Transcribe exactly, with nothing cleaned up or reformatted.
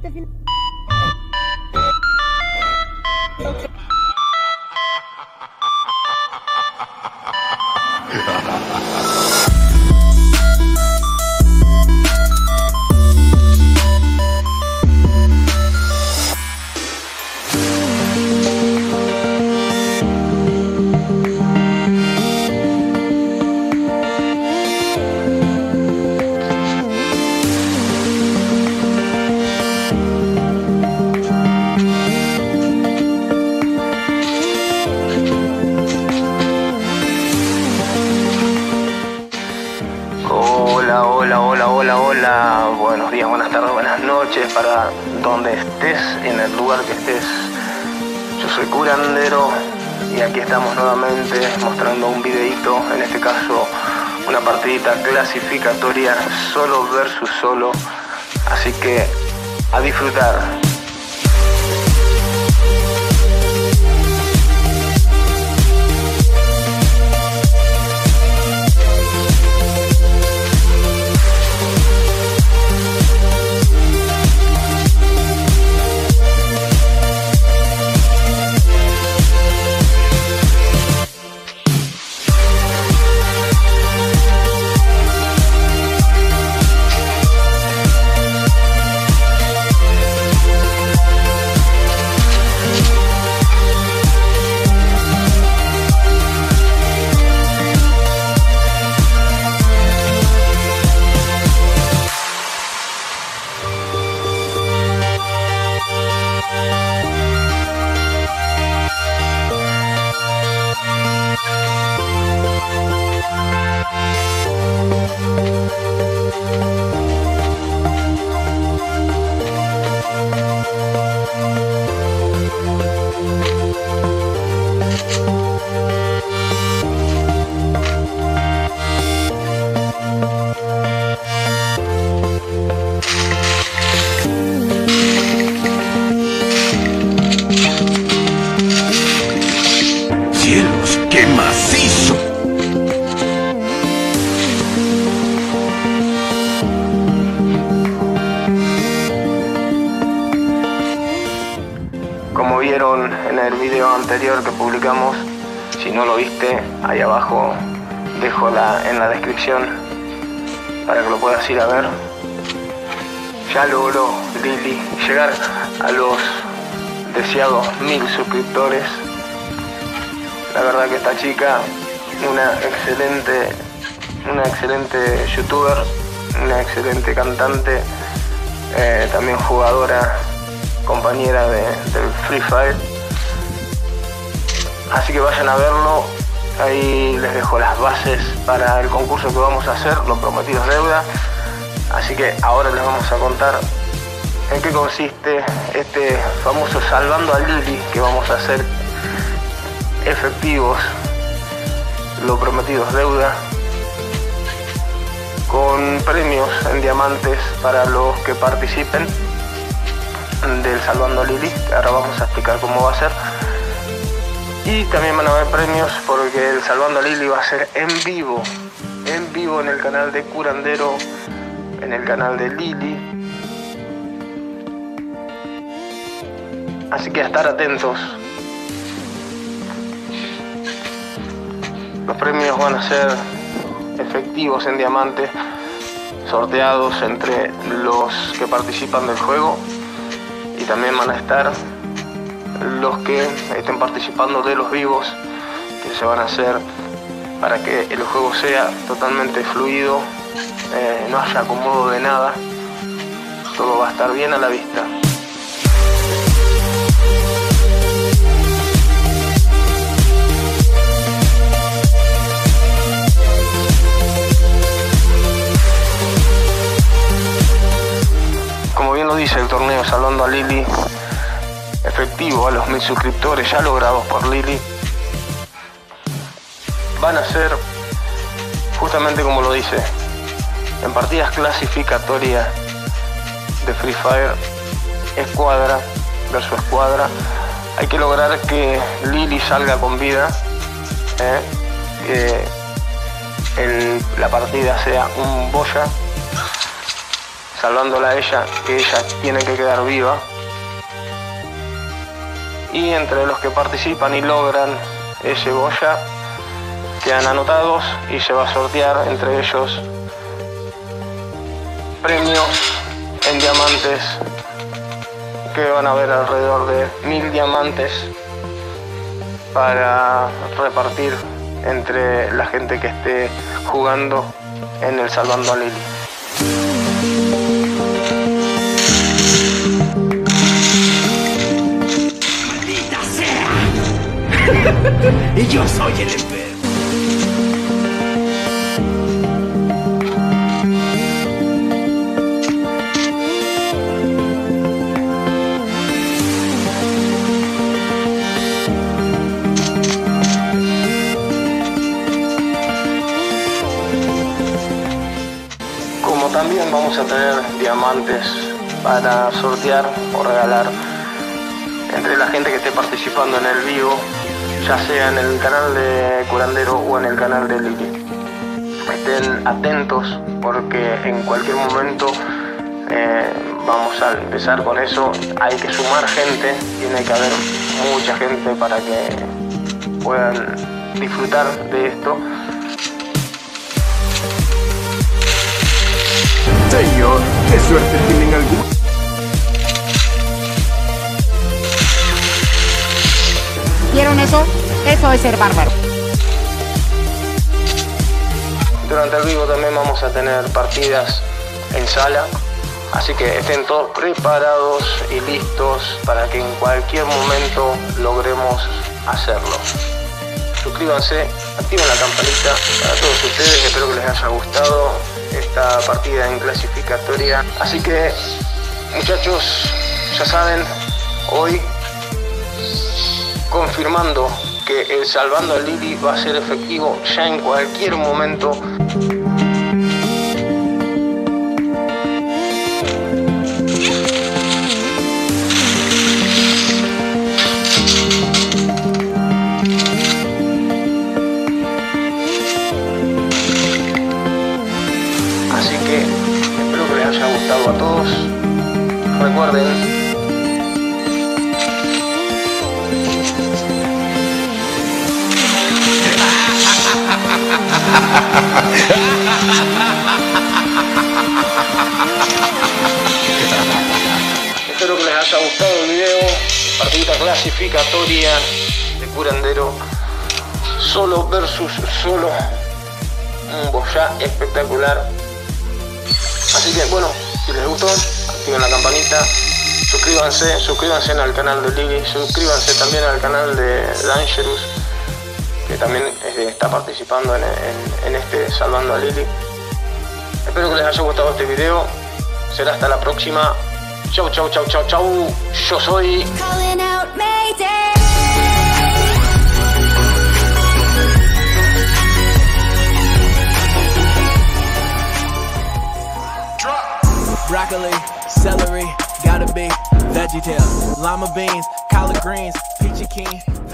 este fin. Hola, hola, hola, hola, hola, buenos días, buenas tardes, buenas noches, para donde estés, en el lugar que estés. Yo soy Curandero y aquí estamos nuevamente mostrando un videito, en este caso una partidita clasificatoria solo versus solo, así que a disfrutar. ¡Cielos, qué macizo! Como vieron en el video anterior que publicamos, si no lo viste, ahí abajo dejo la, en la descripción para que lo puedas ir a ver. Ya logró Lili llegar a los deseados mil suscriptores. La verdad que esta chica, una excelente, una excelente youtuber, una excelente cantante, eh, también jugadora, compañera de, del Free Fire. Así que vayan a verlo. Ahí les dejo las bases para el concurso que vamos a hacer, Lo Prometido es Deuda. Así que ahora les vamos a contar en qué consiste este famoso Salvando a Lili que vamos a hacer efectivos, Lo Prometido es Deuda, con premios en diamantes para los que participen del Salvando a Lili, que ahora vamos a explicar cómo va a ser. Y también van a haber premios porque el Salvando a Lili va a ser en vivo, en vivo en el canal de Curandero, en el canal de Lili. Así que a estar atentos. Los premios van a ser efectivos en diamantes, sorteados entre los que participan del juego, y también van a estar los que estén participando de los vivos que se van a hacer para que el juego sea totalmente fluido, eh, no haya acomodo de nada, todo va a estar bien a la vista. Como bien lo dice el torneo Salvando a Lili, efectivo a los mil suscriptores ya logrados por Lili, van a ser justamente como lo dice, en partidas clasificatorias de Free Fire, escuadra versus escuadra. Hay que lograr que Lili salga con vida, ¿eh? que el, la partida sea un boya. salvándola a ella, que ella tiene que quedar viva. Y entre los que participan y logran ese Goya quedan anotados y se va a sortear entre ellos premios en diamantes, que van a haber alrededor de mil diamantes para repartir entre la gente que esté jugando en el Salvando a Lili. ¡Maldita sea! Y yo soy el enfermo. También vamos a tener diamantes para sortear o regalar entre la gente que esté participando en el vivo, ya sea en el canal de Curandero o en el canal de Lili. Estén atentos porque en cualquier momento eh, vamos a empezar con eso. Hay que sumar gente, tiene que haber mucha gente para que puedan disfrutar de esto. Señor, qué suerte tienen algunos. ¿Vieron eso? Eso es ser bárbaro. Durante el vivo también vamos a tener partidas en sala, así que estén todos preparados y listos para que en cualquier momento logremos hacerlo. Suscríbanse, activen la campanita para todos ustedes, espero que les haya gustado esta partida en clasificatoria. Así que, muchachos, ya saben, hoy confirmando que el Salvando a Lili va a ser efectivo ya en cualquier momento. Así que espero que les haya gustado a todos. Recuerden, espero que les haya gustado el video. Partida clasificatoria de Curandero, solo versus solo, un Goya espectacular. Así que bueno, si les gustó, activen la campanita, suscríbanse, suscríbanse al canal de Lili, suscríbanse también al canal de Dangerous, que también está participando en, en, en este Salvando a Lili. Espero que les haya gustado este video. Será hasta la próxima. Chau, chau, chau, chau, chau. Yo soy... Broccoli, celery, gotta be VeggieTales, lima beans, collard greens, peachy keen.